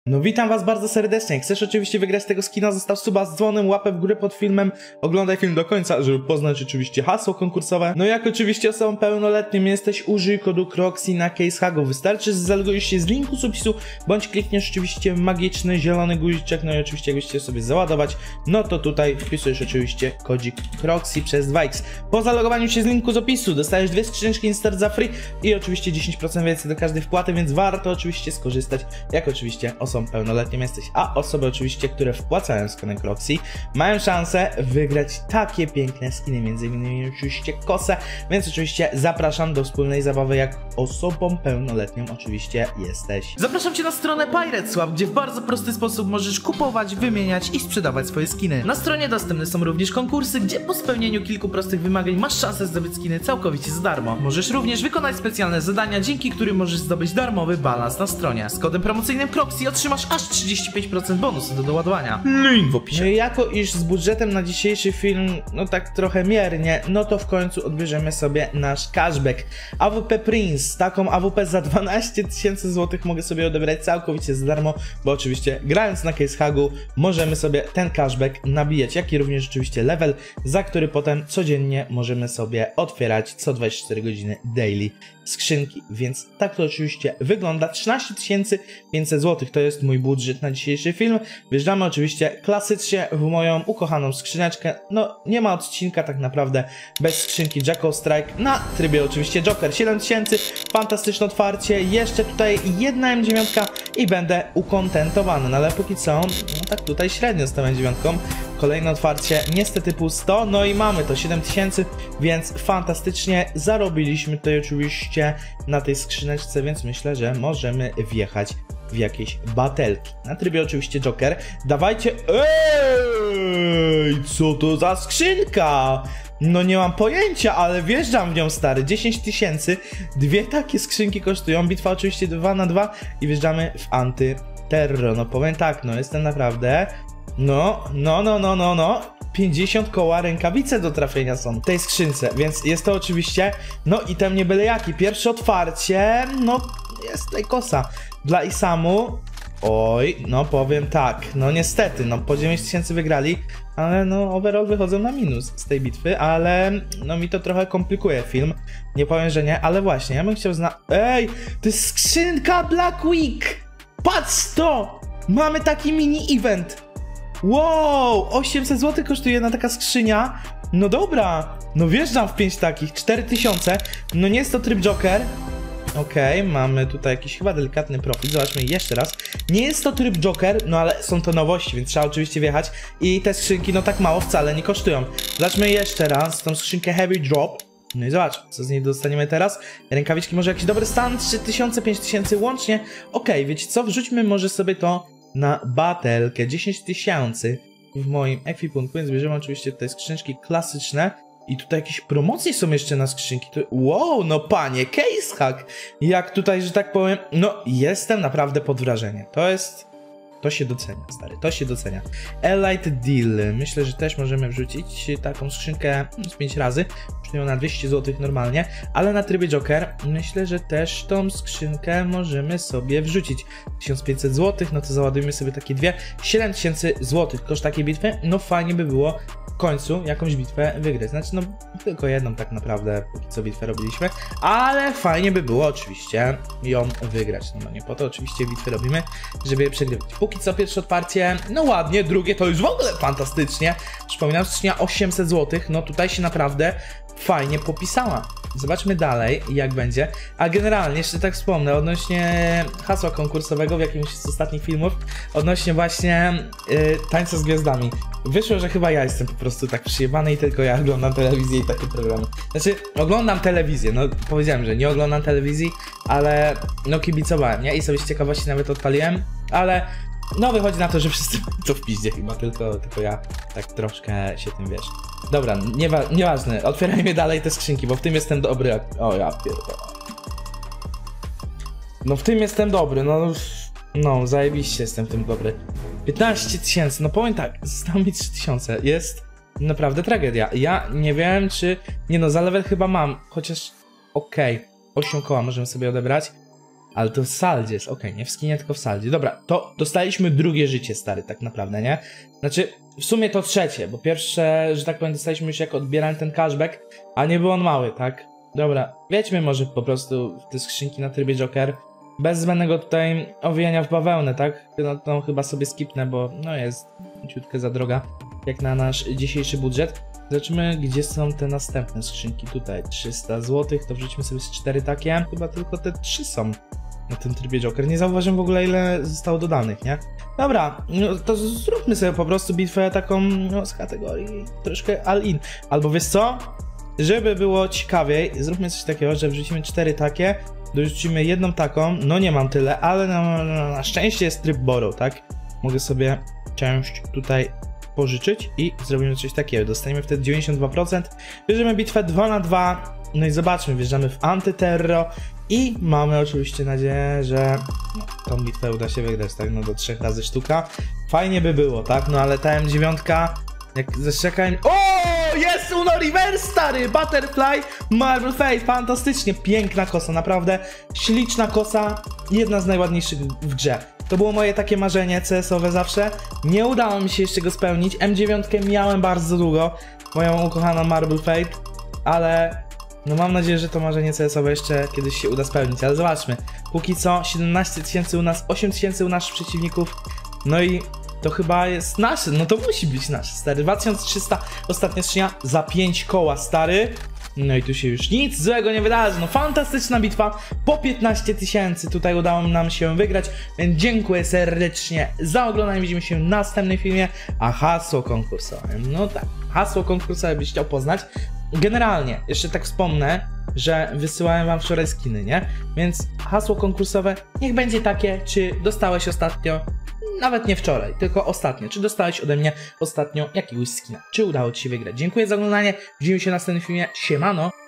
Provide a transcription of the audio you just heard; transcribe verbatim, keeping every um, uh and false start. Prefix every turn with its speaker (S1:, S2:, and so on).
S1: No witam was bardzo serdecznie. Jak chcesz oczywiście wygrać tego skina, zostaw suba z dzwonem, łapę w górę pod filmem, oglądaj film do końca, żeby poznać oczywiście hasło konkursowe. No jak oczywiście osobą pełnoletnią jesteś, użyj kodu Croxy na CaseHagu. Wystarczy zalogujesz się z linku z opisu, bądź klikniesz oczywiście magiczny zielony guziczek, no i oczywiście jakbyście sobie załadować, no to tutaj wpisujesz oczywiście kodzik Croxy przez dwa X. Po zalogowaniu się z linku z opisu dostajesz dwie skrzyneczki Instart za free i oczywiście dziesięć procent więcej do każdej wpłaty, więc warto oczywiście skorzystać, jak oczywiście osobą pełnoletnią jesteś. A osoby oczywiście, które wpłacają z kodem Croxy, mają szansę wygrać takie piękne skiny, między innymi oczywiście kosę, więc oczywiście zapraszam do wspólnej zabawy, jak osobą pełnoletnią oczywiście jesteś.
S2: Zapraszam cię na stronę PiratesSwap, gdzie w bardzo prosty sposób możesz kupować, wymieniać i sprzedawać swoje skiny. Na stronie dostępne są również konkursy, gdzie po spełnieniu kilku prostych wymagań masz szansę zdobyć skiny całkowicie za darmo. Możesz również wykonać specjalne zadania, dzięki którym możesz zdobyć darmowy balans na stronie. Z kodem promocyjnym Croxy otrzymasz aż trzydzieści pięć procent bonusu do doładowania. Link w opisie.
S1: No i jako iż z budżetem na dzisiejszy film, no tak trochę miernie, no to w końcu odbierzemy sobie nasz cashback. A W P Prince, taką A W P za dwanaście tysięcy złotych mogę sobie odebrać całkowicie za darmo, bo oczywiście grając na CaseHagu możemy sobie ten cashback nabijać, jak i również oczywiście level, za który potem codziennie możemy sobie otwierać co dwadzieścia cztery godziny daily skrzynki, więc tak to oczywiście wygląda. Trzynaście tysięcy pięćset złotych to jest mój budżet na dzisiejszy film. Wjeżdżamy oczywiście klasycznie w moją ukochaną skrzyneczkę. No nie ma odcinka tak naprawdę bez skrzynki Jack of Strike na trybie oczywiście Joker. siedem tysięcy, fantastyczne otwarcie, jeszcze tutaj jedna M dziewięć i będę ukontentowany, no ale póki co, no tak tutaj średnio z tą M dziewięć. Kolejne otwarcie, niestety pusto, no i mamy to siedem tysięcy, więc fantastycznie zarobiliśmy tutaj oczywiście na tej skrzyneczce, więc myślę, że możemy wjechać w jakieś batelki. Na trybie oczywiście Joker. Dawajcie... Ej, co to za skrzynka? No nie mam pojęcia, ale wjeżdżam w nią, stary. dziesięć tysięcy, dwie takie skrzynki kosztują. Bitwa oczywiście dwa na dwa i wjeżdżamy w antyterror. No powiem tak, no jestem naprawdę... No, no, no, no, no, no. pięćdziesiąt koła rękawice do trafienia są w tej skrzynce, więc jest to oczywiście, no i ten nie byle jaki. Pierwsze otwarcie, no jest tutaj kosa dla Isamu. Oj, no powiem tak, no niestety, no po dziewięć tysięcy wygrali, ale no overall wychodzą na minus z tej bitwy, ale no mi to trochę komplikuje film, nie powiem, że nie, ale właśnie, ja bym chciał zna... Ej, to jest skrzynka Black Week! Patrz to! Mamy taki mini event! Wow, osiemset złotych kosztuje jedna taka skrzynia. No dobra, no wjeżdżam w pięć takich, cztery tysiące. No nie jest to tryb Joker. Okej, okay, mamy tutaj jakiś chyba delikatny profit. Zobaczmy jeszcze raz. Nie jest to tryb Joker, no ale są to nowości, więc trzeba oczywiście wjechać. I te skrzynki no tak mało wcale nie kosztują. Zobaczmy jeszcze raz tą skrzynkę Heavy Drop. No i zobacz, co z niej dostaniemy teraz. Rękawiczki, może jakiś dobry stan, trzy tysiące, pięć tysięcy łącznie. Okej, okay, wiecie co, wrzućmy może sobie to na batelkę, dziesięć tysięcy w moim ekwipunku, więc bierzemy oczywiście tutaj skrzynki klasyczne i tutaj jakieś promocje są jeszcze na skrzynki. To... Wow, no panie, CaseHag, jak tutaj, że tak powiem, no jestem naprawdę pod wrażeniem. To jest... To się docenia, stary, to się docenia. Elite Deal, myślę, że też możemy wrzucić taką skrzynkę z pięć razy, przynajmniej na dwieście złotych normalnie, ale na trybie Joker myślę, że też tą skrzynkę możemy sobie wrzucić. tysiąc pięćset złotych, no to załadujmy sobie takie dwie. siedem tysięcy złotych koszt takiej bitwy, no fajnie by było w końcu jakąś bitwę wygrać. Znaczy, no tylko jedną tak naprawdę, póki co bitwę robiliśmy, ale fajnie by było oczywiście ją wygrać. No, no nie po to oczywiście bitwy robimy, żeby je przegrywać. Póki co pierwsze otwarcie, no ładnie, drugie to już w ogóle fantastycznie. Przypominam, skrzynia osiemset złotych, no tutaj się naprawdę fajnie popisała. Zobaczmy dalej, jak będzie. A generalnie, jeszcze tak wspomnę, odnośnie hasła konkursowego w jakimś z ostatnich filmów, odnośnie właśnie yy, Tańca z Gwiazdami. Wyszło, że chyba ja jestem po prostu tak przyjebany i tylko ja oglądam telewizję i takie programy. Znaczy, oglądam telewizję, no powiedziałem, że nie oglądam telewizji, ale no kibicowałem, nie? I sobie z ciekawości nawet odpaliłem, ale no wychodzi na to, że wszyscy to w piździe chyba, tylko, tylko ja tak troszkę się tym, wiesz. Dobra, niewa nieważne, otwierajmy dalej te skrzynki, bo w tym jestem dobry. O ja pierdolę. No w tym jestem dobry, no no zajebiście jestem w tym dobry. piętnaście tysięcy, no powiem tak, zostało mi trzy tysiące, jest naprawdę tragedia. Ja nie wiem czy, nie no za level chyba mam, chociaż okej, okay. osiem koła możemy sobie odebrać. Ale to w saldzie jest, okej, okay, nie w skinie, tylko w saldzie. Dobra, to dostaliśmy drugie życie, stary, tak naprawdę, nie? Znaczy, w sumie to trzecie, bo pierwsze, że tak powiem, dostaliśmy już jak odbierałem ten cashback, a nie był on mały, tak? Dobra, wiedźmy może po prostu w te skrzynki na trybie Joker, bez zbędnego tutaj owijania w bawełnę, tak? No to chyba sobie skipnę, bo no jest ciutkę za droga, jak na nasz dzisiejszy budżet. Zobaczymy, gdzie są te następne skrzynki. Tutaj trzysta złotych, to wrzućmy sobie z cztery takie. Chyba tylko te trzy są na tym trybie Joker. Nie zauważyłem w ogóle, ile zostało dodanych, nie? Dobra, no to zróbmy sobie po prostu bitwę taką, no, z kategorii troszkę all-in. Albo wiesz co? Żeby było ciekawiej, zróbmy coś takiego, że wrzucimy cztery takie, dorzucimy jedną taką. No nie mam tyle, ale na, na, na szczęście jest tryb borrow, tak? Mogę sobie część tutaj pożyczyć i zrobimy coś takiego. Dostaniemy wtedy dziewięćdziesiąt dwa procent. Bierzemy bitwę dwa na dwa. No i zobaczmy, wjeżdżamy w antyterror i mamy oczywiście nadzieję, że no, tą bitwę uda się wygrać, tak? No do trzech razy sztuka. Fajnie by było, tak? No ale ta M dziewięć, jak zaszczekałem... O! Jest Uno Reverse, stary! Butterfly, Marble Face, fantastycznie, piękna kosa, naprawdę śliczna kosa, jedna z najładniejszych w grze. To było moje takie marzenie C S owe zawsze. Nie udało mi się jeszcze go spełnić. M dziewięć miałem bardzo długo, moją ukochaną Marble Fate, ale no mam nadzieję, że to marzenie C S owe jeszcze kiedyś się uda spełnić. Ale zobaczmy, póki co siedemnaście tysięcy u nas, osiem tysięcy u naszych przeciwników. No i to chyba jest nasze, no to musi być nasze, stary. dwa tysiące trzysta, ostatnia skrzynia za pięć koła, stary. No i tu się już nic złego nie wydarzy. No fantastyczna bitwa, po piętnaście tysięcy tutaj udało nam się wygrać, więc dziękuję serdecznie za oglądanie. Widzimy się w następnym filmie. A hasło konkursowe, no tak, hasło konkursowe byś chciał poznać. Generalnie, jeszcze tak wspomnę, że wysyłałem wam wczoraj skiny, nie? Więc hasło konkursowe niech będzie takie, czy dostałeś ostatnio, nawet nie wczoraj, tylko ostatnio, czy dostałeś ode mnie ostatnio jakiegoś skina, czy udało ci się wygrać. Dziękuję za oglądanie, widzimy się w następnym filmie, siemano!